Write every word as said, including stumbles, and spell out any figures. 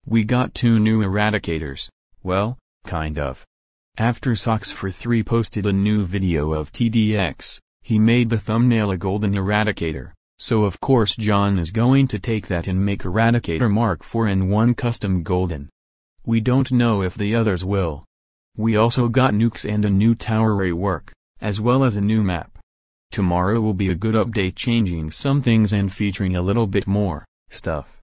We got two new eradicators, well, kind of. After Socks for three posted a new video of T D X, he made the thumbnail a golden eradicator, so of course John is going to take that and make Eradicator Mark four and one custom golden. We don't know if the others will. We also got nukes and a new tower rework, as well as a new map. Tomorrow will be a good update changing some things and featuring a little bit more stuff.